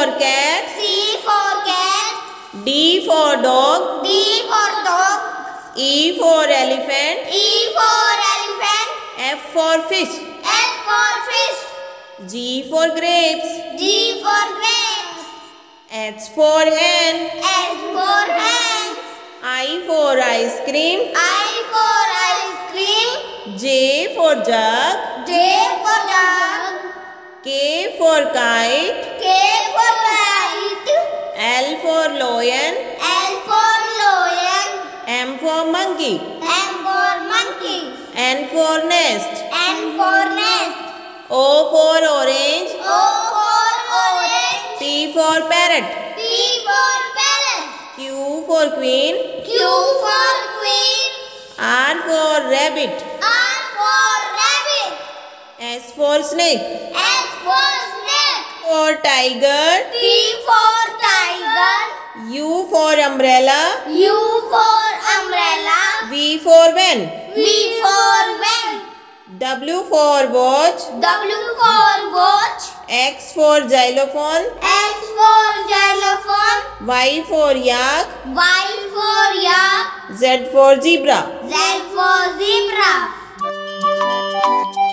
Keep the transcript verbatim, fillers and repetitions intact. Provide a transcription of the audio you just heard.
cat. C for cat. D for dog. D for dog. E for elephant. E for elephant. F for fish. F for fish. G for grapes. G for grapes. H for hen. H for hen. I for ice cream. I for ice cream. J for jug. J for jug. K for kite. K for kite. L for lion. L for lion. M for monkey. M for monkey. N for nest. N for nest. O for orange. O for orange. P for parrot. P for parrot. Q for queen. Q for queen. R for rabbit. R for rabbit. S for snake. S for snake. For tiger. T for tiger. U for umbrella. U for umbrella. V for van. V for van. W for watch. W for watch. X for xylophone. X for xylophone. Y for yak. Y for yak. Z for zebra. Z for zebra.